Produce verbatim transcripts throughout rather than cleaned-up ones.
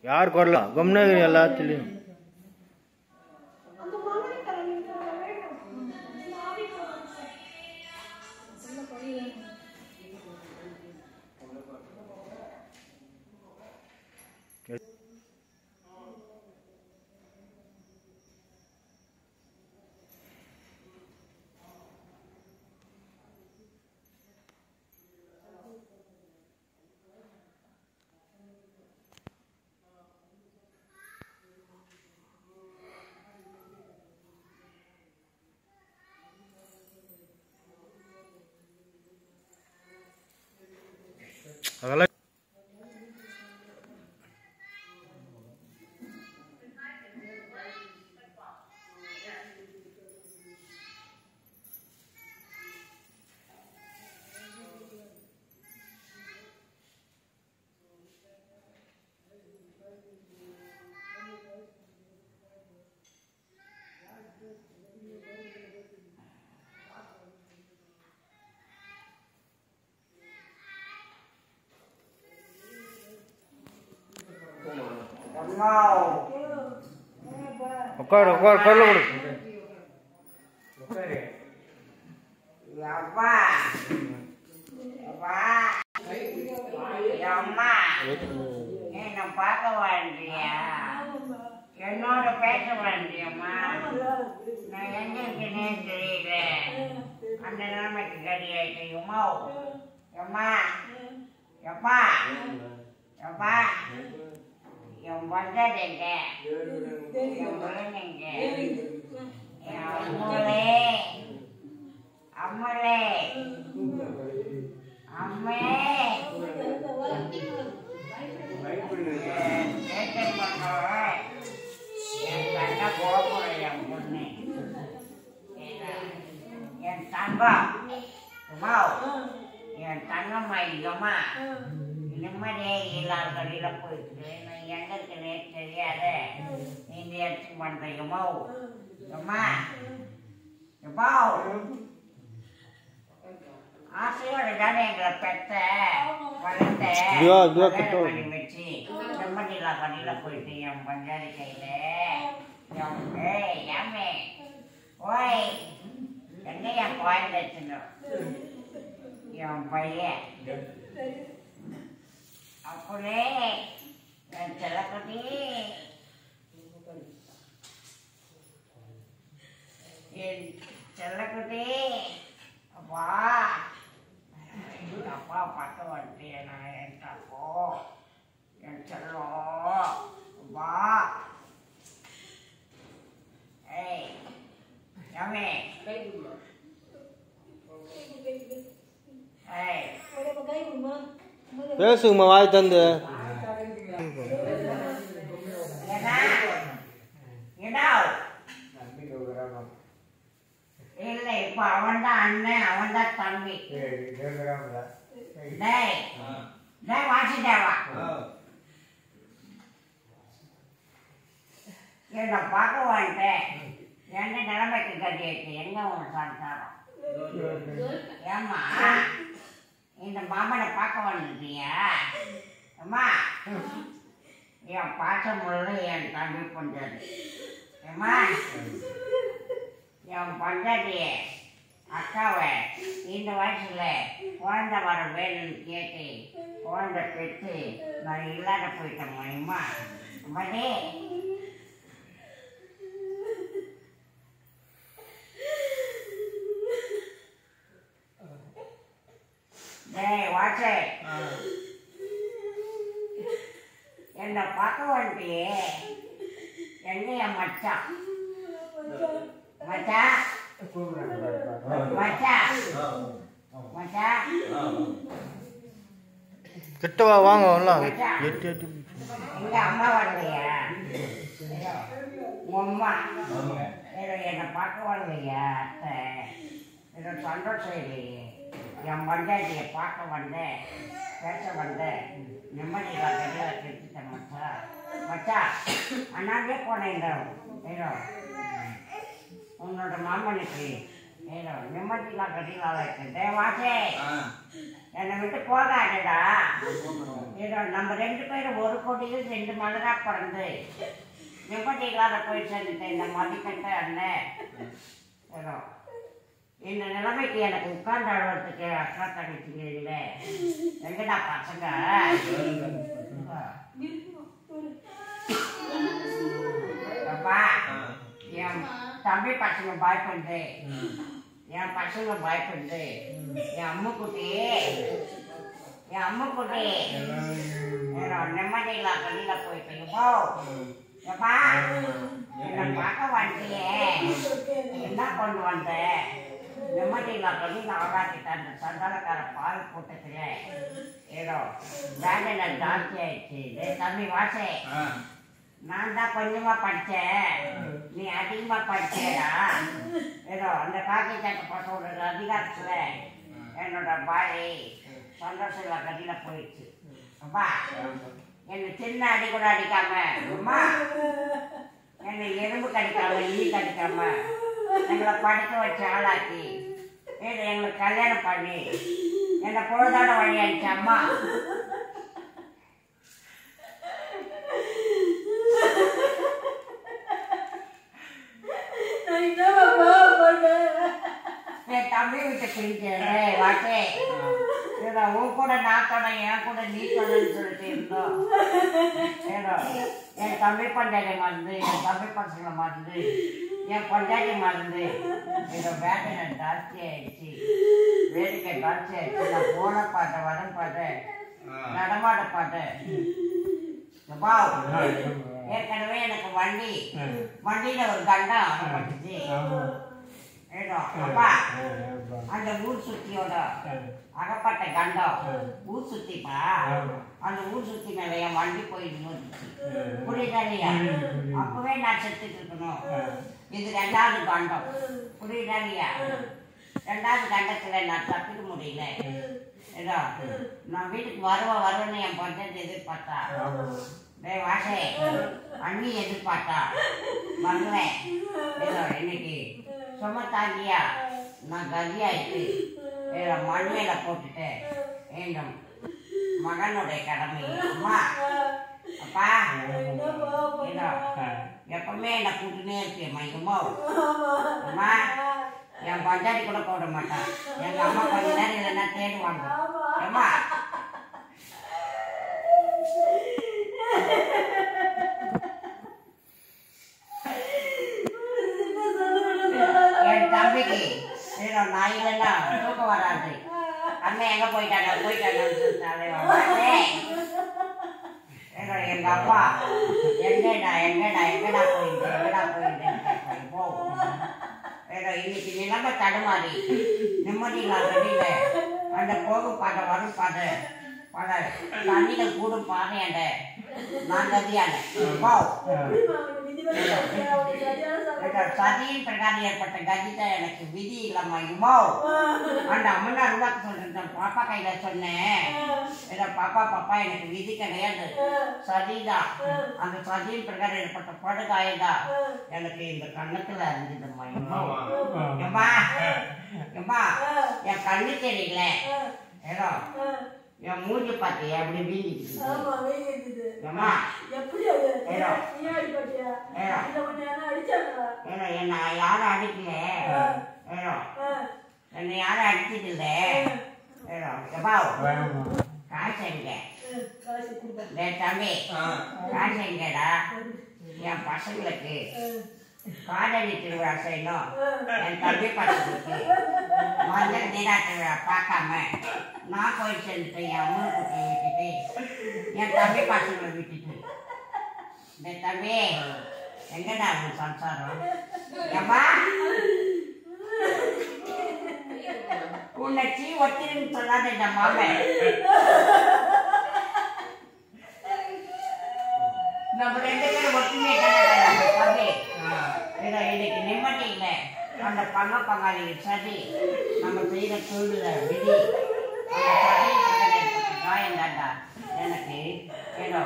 யார் கொரலாம் கம்னே எல்லாத்துலயும் அதெல்லாம் உட்காரு உட்காரு கொல்ல கொடு என்ன பார்க்க வேண்டியா என்னோட பேச வேண்டியம்மா நான் எங்க இருக்கேனே தெரியல அந்த நிலைமைக்கு கடி ஆயிட்டுமா எம்மா எப்பா எப்பா என் பண்றதுங்க என் குழந்தைங்க என் அம்மளே அம்மளே அம்மே என் தங்க கோபுரம் என் பொண்ணு என் தங்கம் உமா என் தங்கம்மா இல்லம்மா நிம்மதியே இல்லாத கடையில் போயிட்டு நான் எங்க இருக்குன்னே தெரியாத நீங்க எடுத்து பண்றீங்கம்மா அம்மா எப்பா ஆசையோட தானே எங்களை பெத்த வளர்த்த பண்ணி வச்சு நிம்மதி இல்லா கடையில் போயிட்டு என் பஞ்சாதி கையில ஏய் ஏமே ஓய் என்ன என் குழந்தை வச்சுனோம் என் பையன் அப்படியே என் செல்லக்குட்டி என் செல்லக்குட்டி அப்பா அப்பா பார்க்க வந்துட்டேன் நான் என் தப்போ என் செல்லம் அப்பா ஏய் யாமே ஏய் பேசுங்கம்மா வாய் தந்து இல்ல இப்ப அவன் தான் அண்ணன் அவன் தான் தம்பி வாசிட்டேவா என்ன பார்க்க வந்துட்டேன் என்ன நிலைமைக்கு கட்டியாச்சு எங்க உன் சம்சாரம் ஏம்மா இந்த மாமனை பார்க்க வந்துட்டியா அம்மா என் பாசமுள்ள என் தம்பி பொண்டாடி ஏம்மா என் பொண்டாட்டிய அக்காவை இந்த வயசுல குழந்தை வர வேணும்னு கேட்டு குழந்தை பெற்று நான் இல்லாத போயிட்டேன் மணிமா அம்மாடே டேய் வாட்சே என்ன பார்க்க வந்துட்டியே எங்க என் மச்சான் மச்சா மச்சா மச்சா கிட்டவா வாங்க வரலாம் எட்டு எட்டு எங்க அம்மா வரலையா அம்மா என்னை பார்க்க வரலையா அத்தை ஏதோ சந்தோஷம் இல்லையே என் பஞ்சாயத்தியை பார்க்க வந்தேன் பேச வந்தேன் நிம்மதி கடையில் கெடுத்துட்டேன் மச்சா மச்சா அண்ணாவே போனேன் ஏதோ உன்னோட மாமனுக்கு ஏதோ நிம்மதிலாம் கட்டிலாம் வச்சுட்டே வாசே என்னை விட்டு போகாதடா. ஏதோ நம்ம ரெண்டு பேரும் ஒரு கோடியில் ரெண்டு மலரா பிறந்து நிம்மதி இல்லாத போய் சேர்ந்துட்டேன் இந்த மதிக்கட்ட அண்ணன். ஏதோ இந்த நிலைமைக்கு எனக்கு உட்கார்ந்து அழுவதுக்கு அக்கா தங்கச்சிங்க இல்லை. எங்கடா பசங்க? அப்பா என் தம்பி பசங்க பயப்படுது, என் பசங்க பயப்படுது. என் அம்முக்குட்டி என் அம்முக்குட்டி நிம்மதியில்லா கல்லில போயிட்டு போ. எப்பா என்னை பார்க்க வந்துட்டியே, என்ன கொண்டு வந்த? நிம்மதியில்லா கல்லில ஆளாக்கிட்ட அந்த சந்தானக்கார பால் போட்டுக்கிற. ஏதோ வேலையில ஜாஸ்தி ஆயிடுச்சு. தம்பி வாசே, நான் தான் கொஞ்சமா படித்தேன், நீ அதிகமா படிச்சேடா. ஏதோ அந்த காக்கி சட்டை பசோட அதிகாரத்துல என்னோட பாய் சந்தோஷம் கட்டில போயிடுச்சு. அப்பா என்னை சின்ன அடி கூட அடிக்காம, அம்மா என்னை எறும்பு கடிக்காம ஈ கடிக்காம எங்களை படிக்க வச்ச ஆளாக்கி ஏதோ எங்களுக்கு கல்யாணம் பண்ணி என்னை பொழுதாட வழி அடிச்ச அம்மா. என் தம்பி விட்டு பிரிக்கிறேன் வாட்டே. உன் கூட நான் தொட, என் கூட நீ தொடன்னு சொல்லிட்டு இருந்தோம். ஏதோ என் தம்பி பஞ்சாயத்தை மறந்து, என் தம்பி பசங்களை மறந்து, என் பஞ்சாயத்தை மறந்து ஏதோ வேட்டை ஜாஸ்தி ஆயிடுச்சு, வேடிக்கை ஜாஸ்தி ஆயிடுச்சு. நான் போன பாட்டேன், வர பாட்டேன், நடமாட பாட்டேன். ஏற்கனவே எனக்கு வண்டி வண்டியில ஒரு கண்டம் அகப்பட்டுச்சு. ஏதோ அப்பா அந்த ஊர் சுத்தியோட அகப்பட்ட கண்டம் ஊர் சுத்திப்பா, அந்த ஊர் சுத்தி மேல என் வண்டி போயிட்டு வந்துச்சு. புரியுதா இல்லையா? அப்பவே நான் செத்துட்டு இருக்கணும். இது ரெண்டாவது கண்டம். புரியுதா இல்லையா? ரெண்டாவது கண்டத்துல நான் தப்பிக்க முடியல. ஏதோ நான் வீட்டுக்கு வருவேன் வருவேன்னு என் பஞ்சாயத்து எதிர்பார்த்தா. டே வாசே, அண்ணி எதிர்பார்த்தா வருவேன். ஏதோ இன்னைக்கு சும தாங்கியா நான் கதியாயிட்டு ஏதோ மண்மையில போட்டுட்டு வேண்டும் மகனுடைய கடமை. அம்மா அப்பா ஏதோ எப்பவுமே என்னை கூட்டுனே இருக்கு மையமோ. அம்மா என் பஞ்சாயத்து கூட போட மாட்டான். எங்க அம்மா கொஞ்ச நேரம் இல்லைன்னா தேடுவாங்க. அம்மா என் தம்பிக்கு ஏதோ நான் இல்லைன்னா தூக்கம் வராது. அண்ணன் எங்க போயிட்டாங்க போயிட்டாங்கன்னு சொல்லிட்டாலே ஏதோ எங்க அப்பா எங்கடா எங்கடா எங்கடா போயிட்டு எங்கடா போயிட்டு போ. ஏதோ இன்னைக்கு நிலைமை தடுமாறி நிம்மதி இல்லாத வெளியில அந்த போகும் பாதை வரும் பாதை பல தண்ணிகள் கூடும் பாதையாண்ட நான் கதியான போ. சதியின் பிரகாரம் ஏற்பட்ட கதி தான் எனக்கு விதி இல்லாம இமோ. அந்த அம்மனா ரூபாக்கு சொல்றேன், பாப்பா கையில சொன்னேன். ஏதோ பாப்பா பாப்பா எனக்கு விதி கிடையாது, சதிதான். அந்த சதியின் பிரகாரம் ஏற்பட்ட படுகாயதான் எனக்கு இந்த கண்ணத்துல அறிஞ்சதும்மா. இமோ எம்மா எம்மா என் கண்ணு தெரியல. ஏதோ என் மூஞ்சி பார்த்தியா அப்படி வீங்கிடுச்சு. ஏமா என்ன யாரும் அடிக்கல, ஏதோ என்னை யாரும் அடிச்சது இல்லை. ஏதோ எப்பா காசு எங்க தம்பி, காசு எங்கடா? என் பசங்களுக்கு காதலி திருவிழா செய்யணும். என் தம்பி பசங்களுக்கு மஞ்சள் நீரா திருவிழா பார்க்காம நான் போய் சேர்ந்துட்டேன். என் அம்மா குட்டியை விட்டுட்டு என் தம்பி பசங்களை விட்டுட்டு. இந்த தம்பி எங்கடா உன் சம்சாரம்? ஏம்மா உன்னை சீ ஒத்திருன்னு சொல்லாத இந்த மாமன். நம்ம ரெண்டு பேரும் ஒற்றுமை தம்பி. ஏதோ இன்னைக்கு நிம்மதி இல்லை. அந்த பங்க பங்காளி சதி நம்ம செய்த தொழில விதி காயம் தாண்டா எனக்கு. ஏதோ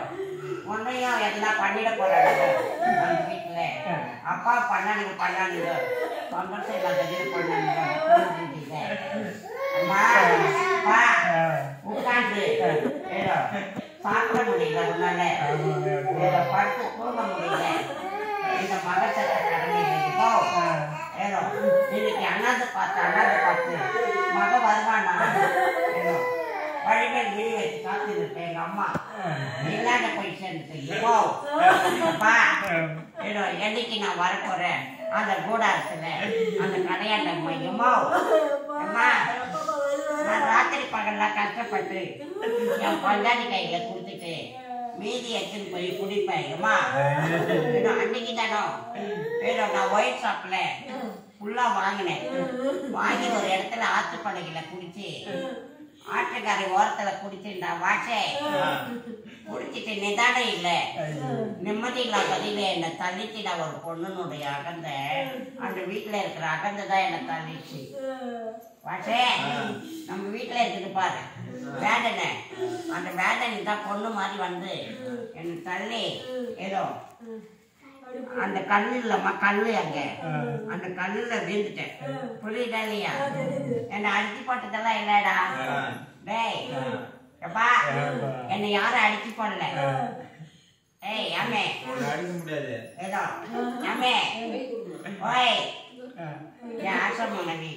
உன்னையும் எல்லாம் பண்ணிட போறாங்க அந்த வீட்டுல. அப்பா பண்ணானுங்க பண்ணானுங்க சந்தோஷம் இல்லாத இது பண்ண அம்மா பா உட்காந்து ஏதோ சாப்பிட முடியல அதனால ஏதோ படுத்து தூங்க முடியல இந்த மகசத்தை கடமை போ ஏதோ இன்னைக்கு அண்ணாந்து பார்த்து அண்ணாந்து பார்த்து மக வருவானா ஏதோ வழிமேல் விழி வச்சு காத்து இருப்பேன் எங்க அம்மா இல்லாத போய் சேர்ந்து போ அப்பா ஏதோ என்னைக்கு நான் வரப்போறேன் அந்த கூடாரத்துல அந்த கடையாண்ட மையமோ அம்மா நான் ராத்திரி பகல்லாம் கஷ்டப்பட்டு என் பொண்டாடி கையில கொடுத்துட்டு மீதி எடுத்துன்னு போய் குடிப்பேன் அம்மா ஏதோ அன்னைக்கு தானோ ஏதோ நான் ஒயிட் ஷாப்ல ஃபுல்லா வாங்கினேன் வாங்கி ஒரு இடத்துல ஆற்று படகுல குடிச்சு ஆட்டுக்காரி ஓரத்துல குடிச்சுட்டா வாச்சே குடிச்சிட்டு நிதானம் இல்லை நிம்மதி இல்லா பதில என்னை தள்ளிச்சுடா ஒரு பொண்ணுனுடைய அகந்த அந்த வீட்டுல இருக்கிற அகந்த தான் என்னை தள்ளிச்சு வாச்சே நம்ம வீட்டுல இருக்குது பாரு வேதனை அந்த வேதனை தான் பொண்ணு மாதிரி வந்து என்னை தள்ளி ஏதோ அந்த கல்லு இல்லம்மா கல்லு அங்க அந்த கல்லுல வீழ்ந்துட்டேன் புரியுதா இல்லையா என்ன அடிச்சு போட்டதெல்லாம் இல்லடா டேய் எப்பா என்னை யாரும் அடிச்சு போடல ஏய் அம்மே அடிக்க முடியாது ஏதோ அம்மே ஓய் என் ஆசை மனைவி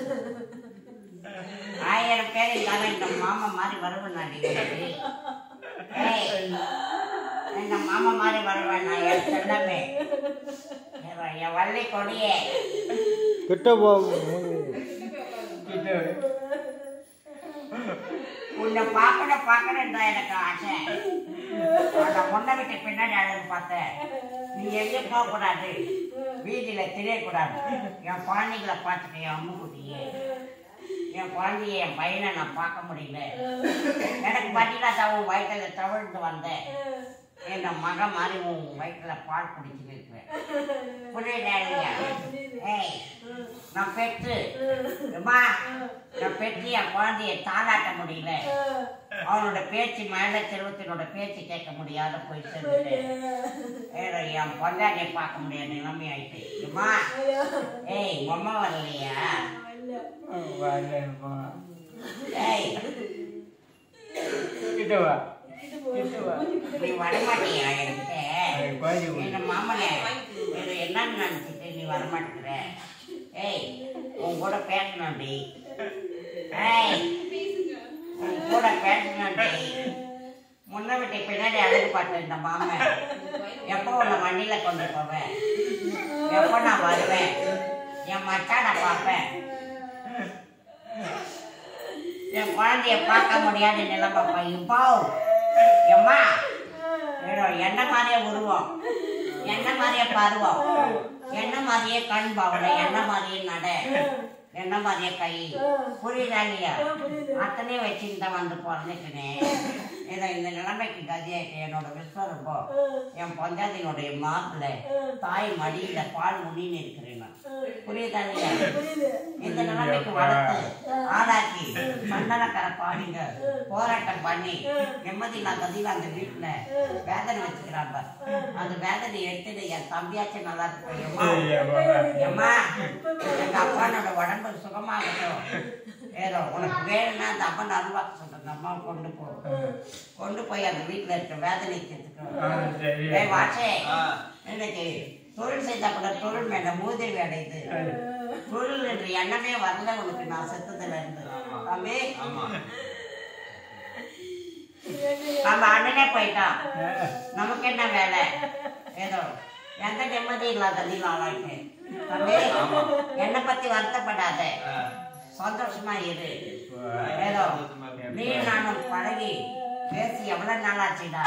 ஆயிரம் பேர் இருந்தாலும் இந்த மாமா மாதிரி வருவேன் அடிக்கிறது ஏய் எங்க மாமா மாதிரி வருவேன் நான் என் செல்லமே என் வள்ளி கொடியே கிட்ட போ உன்னை பார்க்கணும் பார்க்கணும் தான் எனக்கு ஆசை அந்த முன்ன வீட்டு பின்னாடி அழகு பார்த்தேன் நீ எங்கேயும் போகக்கூடாது வீதியில தெரியக்கூடாது என் குழந்தைகளை பார்த்துட்டு என் அம்மு குட்டியே என் குழந்தைய என் பையனை நான் பார்க்க முடியல எனக்கு பதிலாக தான் உன் வயிற்றுல தவிழ்ந்து வந்தேன் என் மக மாதிரி உன் வயிற்றுல பால் குடிச்சுட்டு இருக்கிறேன் புரியுதா இல்லையா ஏய் நான் பெற்று அம்மா நான் பெற்று என் குழந்தைய தாளாட்ட முடியல அவனோட பேச்சு மேல செல்வத்தினோட பேச்சு கேட்க முடியாத போய் சேர்ந்துட்டேன் ஏதோ என் பொண்டாட்டியை பார்க்க முடியாத நிலைமை ஆயிட்டு அம்மா ஏய் அம்மா வரலையா ஏய் நீ வரமாட்டியா என்கிட்ட எங்க மாமனே என்னன்னு நினைச்சிட்டு நீ வரமாட்டேங்கிற ஏய் உன் கூட பேசணும்டி ஏய் உன் கூட பேசணும்டி முன்ன விட்டு பின்னாடி அழகு பார்த்தேன் இந்த மாமன் எப்போ உன்னை வண்டியில கொண்டு போவேன் எப்போ நான் வருவேன் என் மச்சானை பார்ப்பேன் என் குழந்தைய பார்க்க முடியாத நிலைமை பையன் போ எம்மா என்ன மாதிரியே உருவம் என்ன மாதிரியே பருவம் என்ன மாதிரியே கண் பாவனை என்ன மாதிரியே நட என்ன மாதிரியே கை புரியுதா இல்லையா அத்தனையும் வச்சுன்னு தான் வந்து பிறந்துக்கினேன் ஏதோ இந்த நிலைமைக்கு கதியாயிட்டு என்னோட விஸ்வரூபம் என் பஞ்சாயத்தினுடைய மாப்பிள்ளை தாய் மடியில பால் முன்னின்னு இருக்கிறேன் நான் புரியுதா இல்லையா இந்த நிலைமைக்கு வளர்த்து ஆளாக்கி சந்தனக்கரை பாடிங்க போராட்டம் பண்ணி நிம்மதி நான் கதியில் அந்த வீட்டுல வேதனை வச்சுக்கிறாங்க அந்த வேதனை எடுத்துட்டு என் தம்பியாச்சும் நல்லா இருக்கு எம்மா எங்க அப்பானோட உடம்பு சுகமாகட்டும் ஏதோ உனக்கு வேணும்னா அந்த அப்பா நல்வாக்கு சொல்ற அந்த அம்மாவை கொண்டு போ கொண்டு போய் அந்த வீட்டுல இருக்க வேதனை தீர்த்துக்கோ வாச்சே இன்னைக்கு தொழில் செய்தா கூட தொழில் மேல மூதிரி அடையுது தொழில் என்ற எண்ணமே வரல உனக்கு நான் செத்ததுல இருந்து தம்பி நம்ம அண்ணனே போயிட்டான் நமக்கு என்ன வேலை ஏதோ எந்த நிம்மதி இல்லாத நீ ஆளாயிட்டு தம்பி என்னை பத்தி வருத்தப்படாத சந்தோஷமா இரு ஏதோ நீ நானும் பழகி பேசி எவ்வளவு நாள் ஆச்சுடா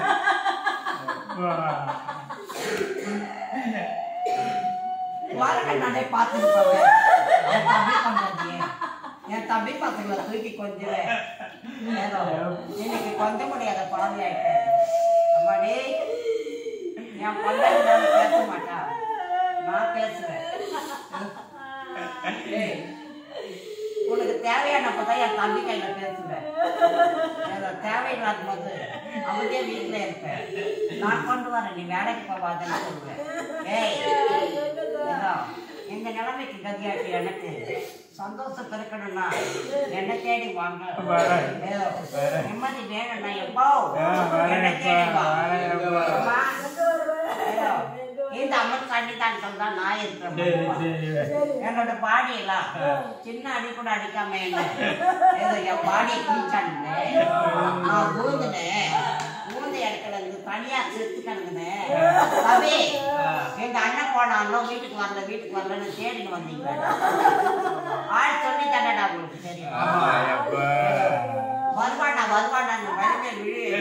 வாரங்கள் நானே பார்த்துட்டு போவேன் என் தம்பி பண்றது என் தம்பி பசங்களை தூக்கி கொஞ்சுவேன் ஏதோ இன்னைக்கு கொஞ்ச முடியாத குழந்தையாயிட்டு அம்மாடி என் பொண்ணு பேச மாட்டா நான் பேசுவேன் உனக்கு தேவையானப்பதான் என் தம்பி கையில பேசுவேன் தேவையில்லாத போது அவனே வீட்டுல இருப்பேன் நான் கொண்டு வரேன் நீ வேலைக்கு போவாதுன்னு சொல்லுவேன் ஏய் இந்த நிலைமைக்கு கதியாச்சு எனக்கு சந்தோஷம் இருக்கணும்னா என்ன தேடி வாங்க. நிம்மதி வேணும்னா எப்போ என்ன தேடி வாங்க. இந்த அம்மன் சன்னிதானத்தில் தான் நான் இருக்கிறேன். என்னோட பாடி எல்லாம் சின்ன அடி கூட அடிக்காம என்ன ஏதோ என் பாடியை கிழிச்சானுங்க. நான் ஊந்துனேன். ஊந்த இடத்துல இருந்து தனியா செத்துக்கணுங்கன்னு தம்பி எங்க அண்ணன் போனாலும் வீட்டுக்கு வரல வீட்டுக்கு வரலன்னு தேடின்னு வந்தீங்க. ஆள் சொல்லி தண்டா உங்களுக்கு தெரியும். வருவானா வருவானான்னு வழிமே விழு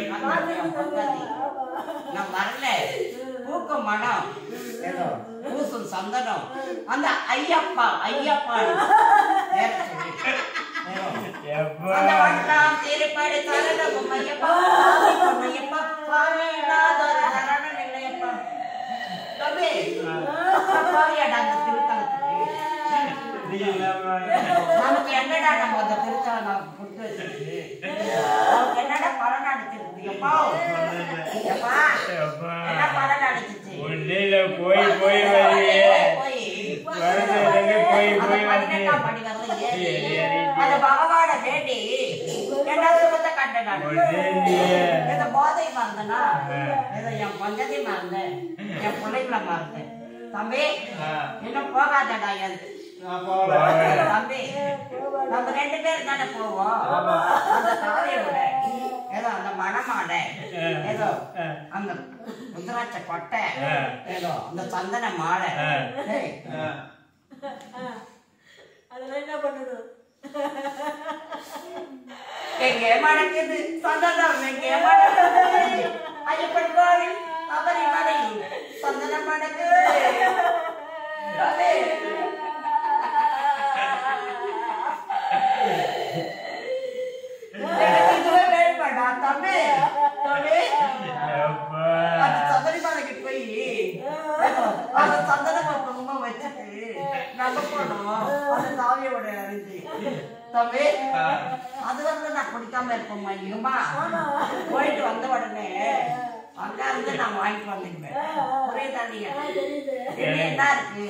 நான் வரல. பூக்கும் மனம் ஏதோ பூசும் சந்தனம் அந்த ஐயப்பா ஐயப்பா அந்த வண்ணம் திருப்படி தரணம் ஐயப்பா ஐயப்பா சுவாமிநாதர் சரணம் இல்லையப்பா. தம்பி பாரியாடா அந்த திருத்தலத்துக்கு நமக்கு என்னடா நம்ம அந்த திருத்தலம் கொடுத்து வச்சிருக்கு. நமக்கு என்னடா பலன் அடிச்சிருக்கு. எப்பா எப்பா என்ன பலன் அடிச்சிச்சு. போய் போய் பதினெட்டாம் படி வரல அந்த பகவான வேண்டி என்ன சுகத்தை கண்டேன். ஏதோ போதை மறந்தனா ஏதோ என் பஞ்சத்தை மறந்தேன் என் பிள்ளைகளை மறந்தேன். தம்பி இன்னும் போகாதடா தம்பி. நம்ம ரெண்டு பேரும் தானே போவோம். அந்த தாரையோட ஏதோ அந்த மணமாட ஏதோ அந்த முதிராட்ச கொட்டை ஏதோ அந்த சந்தன மாலை அதெல்லாம் என்ன பண்ணணும். எங்கே மணக்குது சந்தனம் எங்கே மணக்குது ஐயப்பன் கோவில் சபரிமலை சந்தனம் மணக்குது. தம்பி சபரிமலைக்கு போய் அந்த சந்தனமா குங்குமம் வச்சுட்டு நம்ம போனோம் அந்த தாவியோட அரிஞ்சு. தம்பி அது வந்து நான் குடிக்காம இருப்போம்மா. இருமா போயிட்டு வந்த உடனே அங்க இருந்து நான் வாங்கிட்டு வந்துடுவேன். ஒரே தண்ணியா என்ன இருக்கு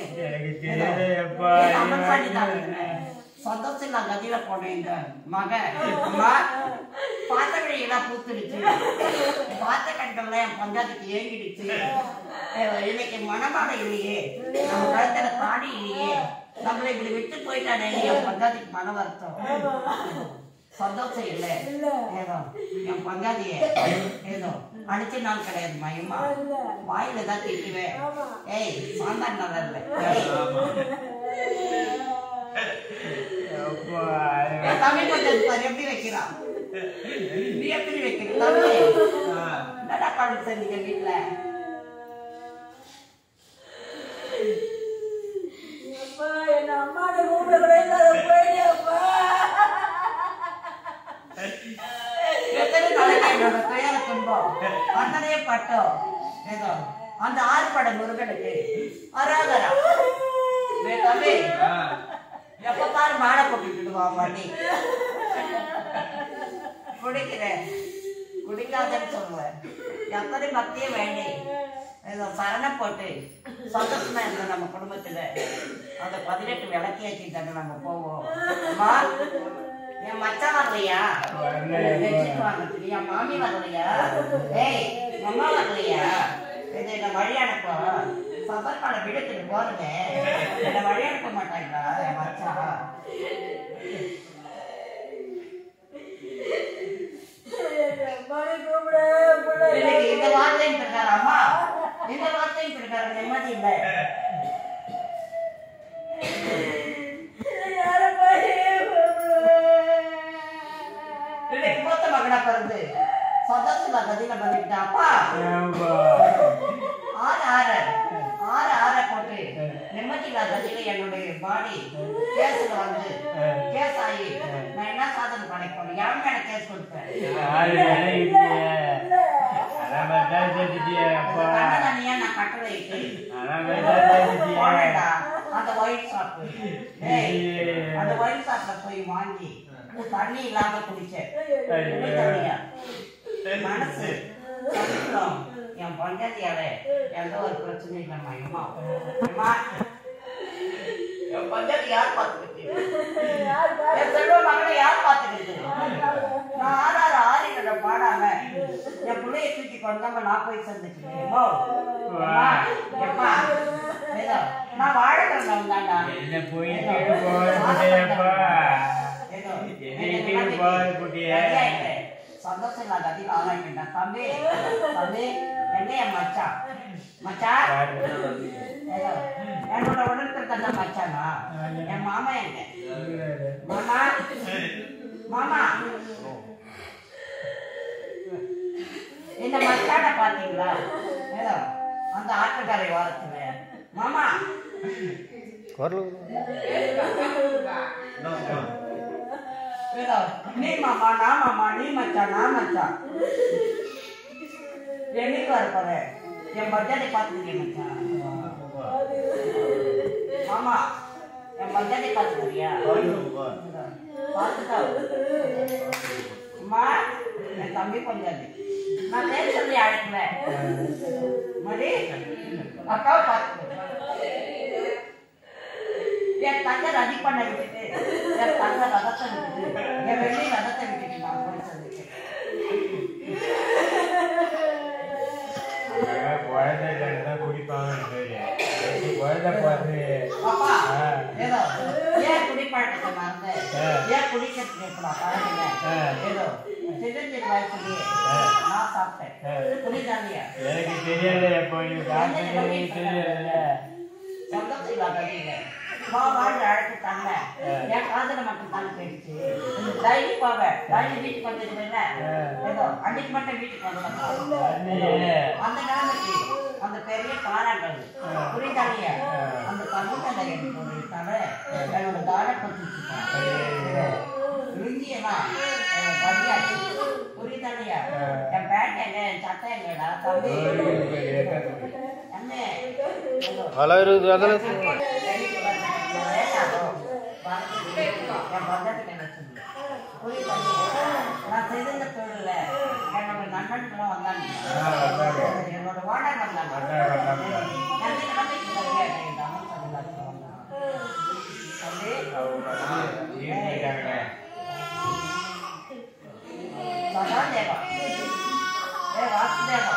சந்தோஷம் நான் கதியில போனேன். இந்த மக அம்மா பாத்த வழியெல்லாம் பூத்துடுச்சு. பாத்த கண்டெல்லாம் என் பஞ்சாயத்துக்கு ஏங்கிடுச்சு. இன்னைக்கு மனமாட இல்லையே நம்ம கழுத்துல தாடி இல்லையே நம்மளை இப்படி விட்டு போயிட்டானே என் பஞ்சாயத்துக்கு மன வருத்தம். சந்தோஷம் இல்லை ஏதோ என் பங்காதிய ஏதோ அடிச்ச நாள் கிடையாது மயமா வாயில தான் திட்டுவேன். ஏய் சாந்தான் நல்லா இல்லை தமிழ் கொஞ்சம் எப்படி வைக்கிறான் நீ எப்படி வைக்கிற தமிழ் என்னடா பாடு செஞ்சீங்க வீட்டுல. என்ன அம்மாட கூப்பிட கூட இல்லாத போயிட்டேப்பா. எத்தனை நாளைக்கு என்னோட துயர துன்பம் அண்ணனையே பட்டோம் ஏதோ அந்த ஆறுபட முருகனுக்கு அராதரா தம்பி எப்ப பாரு மாடை போட்டுட்டு வா மாட்டி குடிக்கிறேன் குடிக்காதன்னு சொல்லுவேன். எத்தனை பக்தியே வேண்டி ஏதோ சரணம் போட்டு சந்தோஷமா இருந்தோம் நம்ம குடும்பத்துல. அந்த பதினெட்டு விளக்கேற்றி தானே நம்ம போவோம். என் மச்சான் வரலையா வாங்கறதுக்கு என் மாமி வரலையா ஏய் அம்மா வரலையா இது என்ன வழி அனுப்ப சபர்கால விடுத்துட்டு போறங்க என்ன வழி அனுப்ப மாட்டாங்களா என் மச்சான். இந்த வார்த்தையும் இருக்காரு அம்மா இந்த வார்த்தையும் இருக்காரு நிம்மதி இல்லை. மூத்த மகனா பிறந்து சந்தோஷமா கதியில பண்ணிட்டாப்பா. ஆறு ஆறு ஆறு ஆற போட்டு நிம்மதியில்லா கதியில என்னுடைய பாடி கேஸ்ல வந்து கேஸ் ஆகி நான் என்ன சாதனை படைப்போம் யாரும் மேல கேஸ் கொடுப்பேன். நான் கட்டளை போனேன்டா அந்த ஒயிட் ஷாப்பு அந்த ஒயிட் ஷாப்ல போய் வாங்கி தண்ணி இல்லாம குடிச்சேன். மனசு என் பஞ்சாயத்தியால எந்த ஒரு பிரச்சனையும் இல்லைம்மா. என் பஞ்சாயத்து யார் பார்த்துக்கிட்டு என் செல்வ மகளை யார் பார்த்துக்கிட்டு நான் ஆறாறு ஆறினோட பாடாம என் பிள்ளைய தூக்கி கொண்டாம நான் போய் சந்திச்சுக்கிறேன் எப்பா ஏதோ நான் வாழக்கிறேன் தாண்டா என்ன போய் போயப்பா ஏதோ குட்டிய சந்தோஷம் இல்லாத அதிக ஆளாயிட்டேன் தம்பி தம்பி என்ன என் மச்சான் மச்சான் ஏதோ என்னோட உடன்பிறந்த தந்த மச்சானா என் மாமா எங்க மாமா மாமா இந்த மச்சான பாத்தீங்களா ஏதோ அந்த ஆட்டுக்கரை வாரத்துல மாமா நீ மாமா நான் மாமா நீ மச்சான் நான் மச்சான் என்னைக்கு வரப்போற என் பர்த்டே பார்த்துக்கிறேன் மச்சான் மாமா என் பர்த்டே பார்த்துக்கிறியா பார்த்துட்டா அம்மா என் தம்பி பஞ்சாதி நான் பேர் சொல்லி அழைக்கல மடி அக்காவை பார்த்து என் தங்க ரதி பண்ண விட்டுட்டு என் தங்க ரதத்தை விட்டுட்டு என் வெள்ளி ரதத்தை விட்டுட்டு நான் போய் சொல்லிட்டேன் பாப்பா ஏதோ ஏன் குடிப்பழக்கத்தை மறந்து ஏன் குடிக்கிறதுக்கு எப்படா பழகுங்க ஏதோ சின்னஞ்சிறு வயசுலயே நான் சாப்பிட்டேன் குடிதானியா எனக்கு தெரியல தெரியல சந்தோஷம் இல்லாதீங்க வாழ் அழைச்சு தாங்க என் காதல மட்டும் தாங்க போயிடுச்சு டைலி போவேன் டைலி வீட்டுக்கு வந்துருக்கேன்ல ஏதோ அன்னைக்கு மட்டும் வீட்டுக்கு வந்து அந்த நிலைமைக்கு அந்த பெரிய காராங்கள் புரிந்தாலியா அந்த பங்குல எனக்கு ஒரு தலை என்னோட தாரை கொடுத்துருக்கேன் லுங்கியெல்லாம் பதியாச்சு புரிந்தாலியா என் பேண்ட் எங்க என் சட்டை எங்கடா தம்பி என்ன நான் செய்த தொழில என்னோட நண்பன்களும் வந்தாங்க என்னோட ஓனர் வந்தாங்க சதாதேவா ஏ வாசுதேவா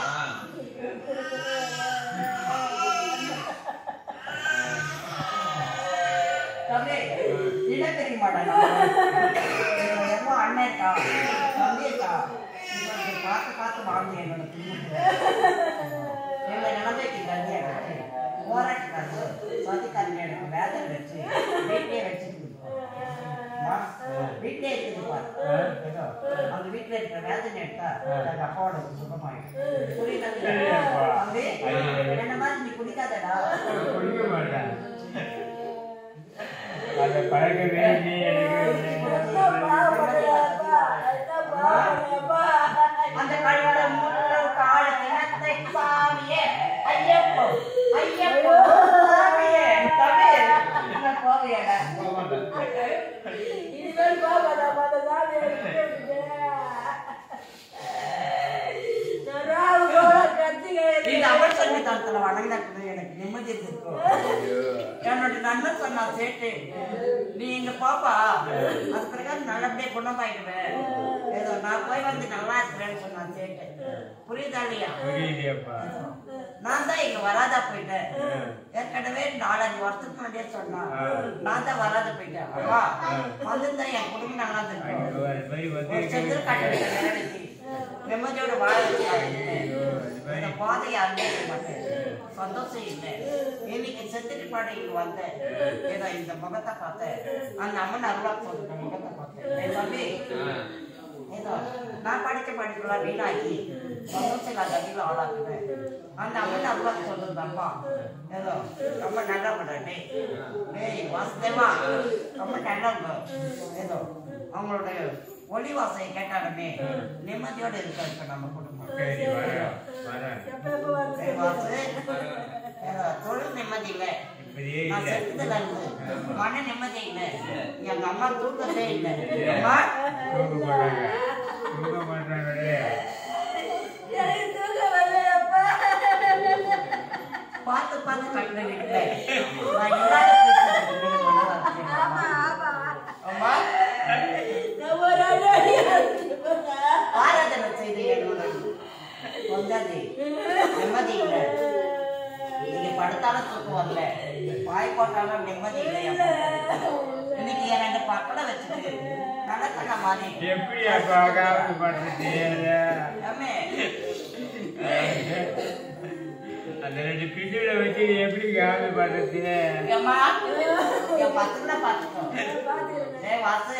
தம்பி இட தெரிய மாட்டாங்க எவ்வளோ அண்ணன் இருக்கா தம்பி இருக்கா இவங்க பார்த்து பார்த்து வாழ்ந்து என்னோட குடும்பத்தில் எங்களை நிலைமைக்கு கல்வியை வச்சு போராட்டிக்காரு சதிக்காரங்க எனக்கு வேதனை வச்சு வீட்லேயே வச்சுட்டு வீட்லேயே இருக்குதுப்பார் அந்த வீட்டில் இருக்கிற வேதனை எடுத்தா எங்கள் அப்பாவோட சுகமாயிடும் புரியுது தம்பி என்ன மாதிரி நீ குடிக்காதடா குடிக்க மாட்டேன் அந்த பழக்கமே அந்த கழுவட முழு காலத்தை சாமியே ஐயப்போ ஐயப்போ சாமியே தம்பி என்ன போவியடா இனிமேல் பாபாடா பாத சாமியை இந்த அவள் சன்னிதானத்துல வணங்கினது எனக்கு நிம்மதி இருக்கும் என்னோட நண்பன் சொன்னா சேட்டு நீ எங்க பாப்பா அது பிரகாரம் நல்லபடியா குணமாயிடுவேன் ஏதோ நான் போய் வந்து நல்லா இருக்கிறேன்னு சொன்னா சேட்டு புரியுதா இல்லையா நான் தான் இங்க வராதா போயிட்டேன் ஏற்கனவே நாலஞ்சு வருஷத்துக்கு முன்னாடியே சொன்னா நான் தான் வராத போயிட்டேன் அப்பா வந்திருந்தா என் குடும்பம் நல்லா இருக்கும் செந்தில் காட்டு நேரடிக்கு நிம்மதியோட வாழ இந்த பாதையை அனுபவிக்க மாட்டேன் சந்தோஷம் இல்லை இன்னைக்கு செத்துட்டு பாடைக்கு வந்தேன் ஏதோ இந்த முகத்தை பார்த்தேன் அந்த அம்மன் அருளா போட்டு முகத்தை பார்த்தேன் தம்பி ஏதோ நான் படிச்ச படிப்புலாம் வீணாக்கி சந்தோஷம் நான் கட்டில ஆளாக்குவேன் அந்த அம்மன் அருளா சொல்றது அம்மா ஏதோ ரொம்ப நல்லா பண்றே டேய் வாசுதேவா ரொம்ப நல்லவங்க ஏதோ அவங்களோட ஒளி வாசையை கேட்டாலுமே நிம்மதியோட இருக்க இப்ப நம்ம குடும்பம் தொழில் நிம்மதி இல்லை நான் செத்துதல இருந்து மன நிம்மதி இல்லை எங்க அம்மா தூக்கத்தே இல்லை அம்மா பார்த்து பார்த்து கட்டுறேன் நான் இல்லாத பொஞ்சாதி நிம்மதி இல்லை. நீங்க படுத்தாலும் தூக்கம் வரல, வாய் போட்டாலும் நிம்மதி இல்லை. இன்னைக்கு என் ரெண்டு பக்கல வச்சுட்டு நடக்கிற மாதிரி எப்படி அப்பா காவல் பண்றது? அந்த ரெண்டு பிஞ்சுல வச்சு எப்படி காவல் பண்றது? பத்துல பாத்துக்கோ வாசு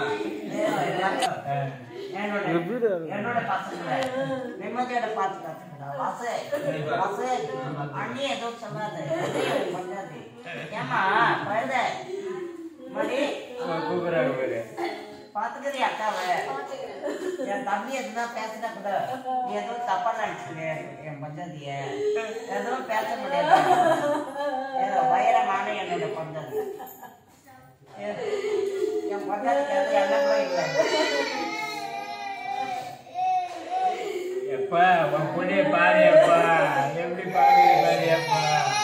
என்னோட பசங்க நிம்மதியோட பாத்து கத்துக்கடா வாசு. வாசு அண்ணி எதுவும் சொல்லாது பண்ணாது. ஏமா வருத மணி கூப்பிடுறாரு பாத்துக்கிறீ அக்காவை. என் தம்பி எதுதான் பேசினா கூட நீ எதுவும் தப்பா நினைச்சுக்க. என் பஞ்சாதிய எதுவும் பேச முடியாது. ஏதோ வைரமான என்னோட பஞ்சாதி என் பஞ்சாதிக்கு எதுவும் எல்லாம் கூட இல்லை. எப்பா உன் பொண்ணிய பாரு அப்பா, எப்படி பாரு பாரு அப்பா.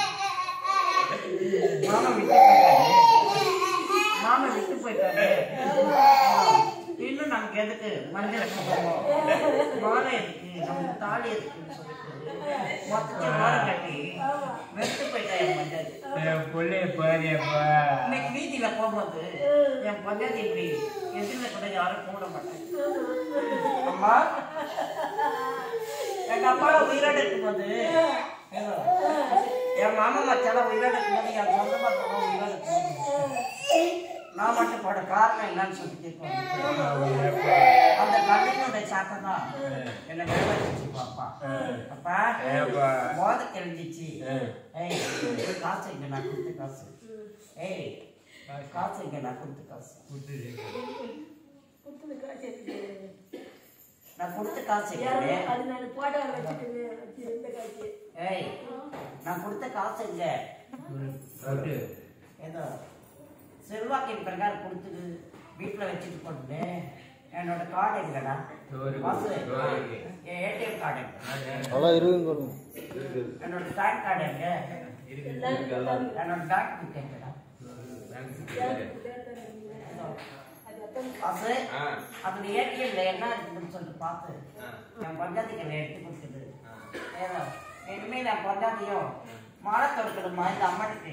மாமா விட்டு போயிட்டாரு, மாமா விட்டு போயிட்டாரு. இன்னும் நமக்கு எதுக்கு மஞ்சள் குங்குமம் மாலை இருக்கு, நமக்கு தாலி இருக்குன்னு சொல்லிட்டு மொத்தத்தையும் மாலை கட்டி வெறுத்து போயிட்டா என் பஞ்சாதி. என் பொண்ணிய பாரு அப்பா. இன்னைக்கு வீதியில போகும்போது என் பஞ்சாதி இப்படி எதிரில கூட யாரும் கூட மாட்டேன். அம்மா எங்க அப்பா உயிரோடு இருக்கும்போது என் மாமா மச்சாலாம் உயிரோடு இருக்கும்போது என் சொந்த பக்கம் உயிரோடு இருக்கும்போது நான் மட்டும் போட காரணம் என்னன்னு சொல்லி கேட்பேன். அந்த கல்வியினுடைய சாக்கம் தான் என்னை நிறைவேற்றிச்சு. பாப்பா அப்பா மோத தெரிஞ்சிச்சு. ஏய் காசு இங்க நான் கொடுத்த காசு. ஏய் காசு இங்க நான் கொடுத்த காசு. நான் கொடுத்த காசு ஏய் நான் கொடுத்த காசு இங்க ஏதோ செல்வாக்கின் பிரகாரம் கொடுத்துட்டு வீட்டில் வச்சுட்டு போட்டு என்னோட கார்டு எங்கடா வாசு என் ஏடிஎம் கார்டு என்னோட பேன் கார்டு எங்க என்னோட பேங்க் புக் எங்கடா வாசு அப்படி ஏடிஎம்ல என்ன இருக்குன்னு சொல்லிட்டு பார்த்து என் பஞ்சாயத்துக்கு எடுத்து கொடுக்குது. ஏதோ இனிமே நான் பஞ்சாயத்தையும் மாலை தொடுக்கணுமா இந்த அம்மாட்டுக்கு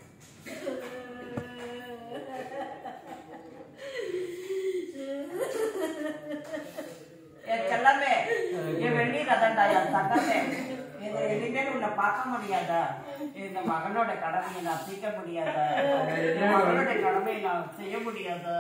என் செல்லமே என் வெந்நீர் அதான்டா என் தங்கமே. இதை இனிமேல் உன்னை பார்க்க முடியாதா? இந்த மகனோட கடமையை நான் தீர்க்க முடியாதா? இந்த மகனோட கடமையை நான் செய்ய முடியாதா?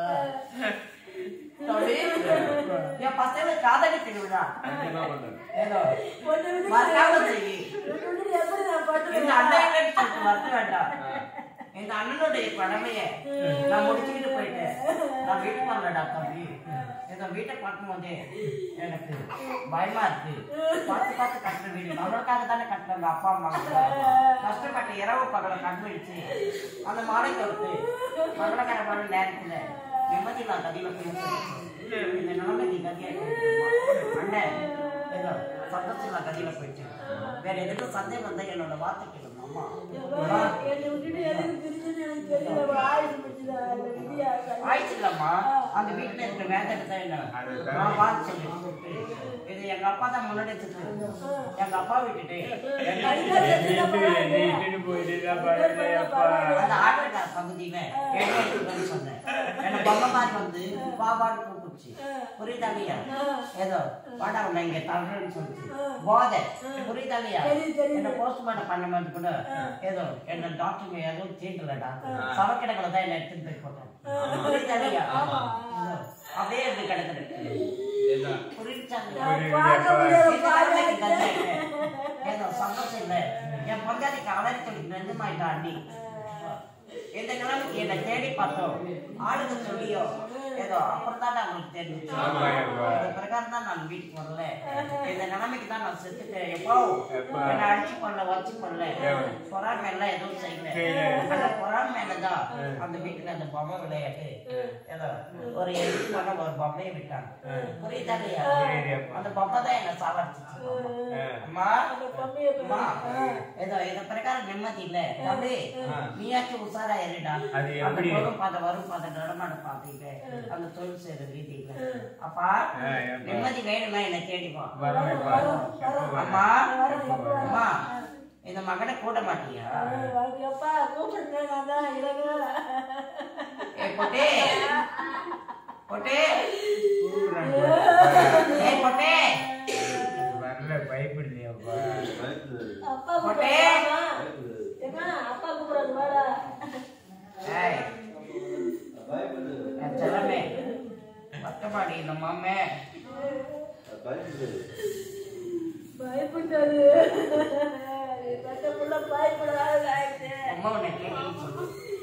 என் பசங்க காதலி திருவிழா ஏதோ மறக்காம செய்யி. இந்த அண்ணன் மறக்க வேண்டாம். எங்க அண்ணனுடைய கடமைய நான் முடிச்சுக்கிட்டு போயிட்டேன். நான் வீட்டுக்கு வரலடா தம்பி. எங்க வீட்டை பார்க்கும் போதே எனக்கு பயமா இருக்கு. பார்த்து பார்த்து கட்டுற வீடு நம்மளுக்காக தானே கட்டுறாங்க அப்பா அம்மா. கஷ்டப்பட்ட இரவு பகலை கண்டுபிடிச்சு அந்த மாலை தொடுத்து மகளகரமான நேரத்துல நிம்மதி நான் கதியில போய் இந்த நிலைமைக்கு கதியா அண்ணன் ஏதோ சந்தோஷம் நான் கதியில போயிட்டு வேற எதுக்கும் சந்தேகம் வந்தா என்னோட வார்த்தை கேட்கணும். அம்மா ஆயிடுச்சு இல்லம்மா அந்த வீட்டுல இருக்கிற வேதனை தான் என்ன நான் பார்த்து சொல்லி இது எங்க அப்பா தான் முன்னாடி வச்சுட்டு எங்க அப்பா விட்டுட்டு அந்த ஆட்டக்கார பகுதியில எடுத்து சொன்னேன். என்ன பொம்மை மாதிரி வந்து பாபாடு கூப்பிடுச்சு. புரியுதாலையா? ஏதோ வாடா உன்னை இங்க தள்ளுறேன்னு சொல்லிச்சு. போதை புரியுதாலையா? என்ன போஸ்ட்மார்ட்டம் பண்ணும்போது கூட ஏதோ என்ன டாக்டர் ஏதோ தீண்டலடா சவக்கிடங்களை தான் என்ன எடுத்துட்டு போய் போட்டேன். புரியுதாலையா? அப்படியே எப்படி கிடக்குது ஏதோ சந்தோஷம் இல்லை. என் பொஞ்சாதிக்கு அலறி நெஞ்சமாயிட்டா அண்ணி. இந்த நிலைமைக்கு என்னை தேடி பார்த்தோம் ஆளுங்க சொல்லியோ ஏதோ அப்புறம் தான் அவங்களுக்கு தெரிஞ்சிச்சு. இந்த பிரகாரம் தான் நான் வீட்டுக்கு வரல. இந்த நிலைமைக்கு தான் நான் செத்துட்டேன். எப்போ என்னை அடிச்சு பண்ணல வச்சு பண்ணல பொறாமை எல்லாம் எதுவும் செய்யல. அந்த பொறாமை மேலதான் அந்த வீட்டுல அந்த பொம்மை விளையாட்டு ஏதோ ஒரு எதிர்ப்பு பண்ண ஒரு பொம்மையை விட்டாங்க. புரியுதா இல்லையா? அந்த பொம்மை தான் என்ன சாவடிச்சு. அம்மா அம்மா ஏதோ இந்த பிரகாரம் நிம்மதி இல்லை. அப்படி நீயாச்சும் உஷார் உஷாரா ஏறிடா அது அந்த எப்படி? வரும் பாதை வரும் பாதை நடமாட பார்த்துட்டு அந்த தொழில் செய்யற ரீதியில அப்பா நிம்மதி வேணுமா என்னை தேடிப்பா அம்மா அம்மா இந்த மகனை கூட மாட்டியா எப்பா கூப்பிடுறேன் நான் தான் இளைஞர் ஏ பொட்டே பொட்டே ஏ பொட்டே வரல பயப்படுறியாப்பா அப்பா கூப்பிடுறா ஏமா அப்பா கூப்பிடுறது வாடா ஏய் என் செல்லமே பத்தமாடி இந்த மாமே பயப்பட்டாரு பட்ட புள்ள பயப்படாத அம்மா உன்னை கேட்கணும்னு சொல்லு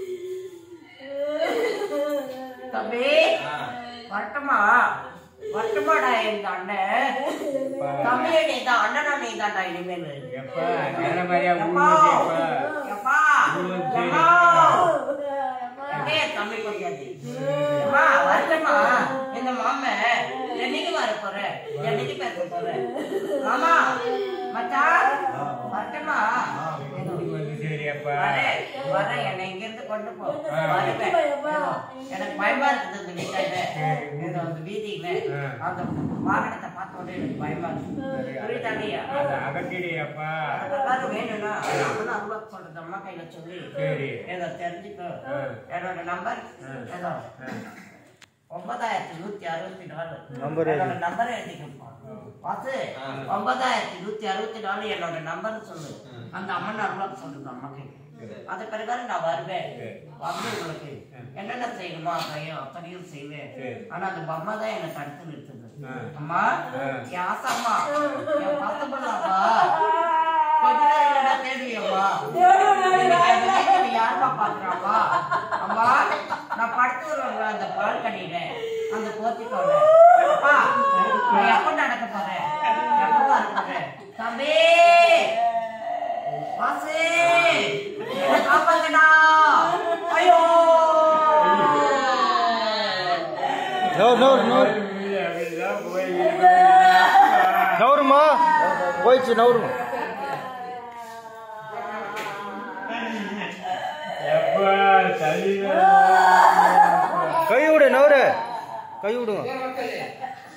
தம்பி வரட்டுமா வரட்டுமாடா எங்க அண்ணன் தம்பியே நீ தான் அண்ணனா நீ தான்டா இனிமேல் எப்பா நல்ல மாதிரியா எப்பா ஊருப்பா எப்பா எப்பா தம்பி கொஞ்சாது அம்மா வரட்டுமா இந்த மாம என்னைக்கு வர போற என்னைக்கு பேச போற மாமா மச்சான் வரட்டுமா சரியாப்பா வர என்னை இங்க இருந்து கொண்டு போ வருவேன் எனக்கு பயமா இருக்குது இந்த வீட்டாண்ட அந்த வீதியில அந்த வாகனத்தை பார்த்த உடனே எனக்கு பயமா இருக்கு புரியுதாண்டியா அகட்டிடியாப்பா அதெல்லாம் வேணும்னா அவனும் அருவா சொல்றது அம்மா கையில சொல்லி ஏதோ தெரிஞ்சுக்கோ என்னோட நம்பர் ஏதோ ஒன்பதாயிரத்தி நூத்தி அறுபத்தி நாலு என்னோட நம்பரை எழுதிக்கப்பா பார்த்து ஒன்பதாயிரத்தி நூத்தி அறுபத்தி நாலு என்னோட நம்பர் சொல்லு அந்த அம்மன் அருளா சொல்லுங்க அம்மாக்கு அது பிரகாரம் நான் வருவேன் வந்து உங்களுக்கு என்னென்ன செய்யணுமோ அதையும் அத்தனையும் செய்வேன் ஆனா அந்த பொம்மை தான் என்னை தடுத்து நிறுத்துது அம்மா என் ஆசம்மா என் பார்த்து பண்ணலாமா கொஞ்ச நேரம் தேடுவியம்மா யாருமா பாக்குறாமா அம்மா நான் படுத்து வருவேன் அந்த பால்கனியில அந்த போத்திக்கோல அப்பா நான் எப்ப நடக்க போறேன் எப்பவா இருக்க போறேன் தம்பி வாசே என்ன காப்பாங்கடா ஐயோ நோர் நோர் நோர் நவருமா போயிடுச்சு நவருமா கை விடு நவரு கை விடுங்க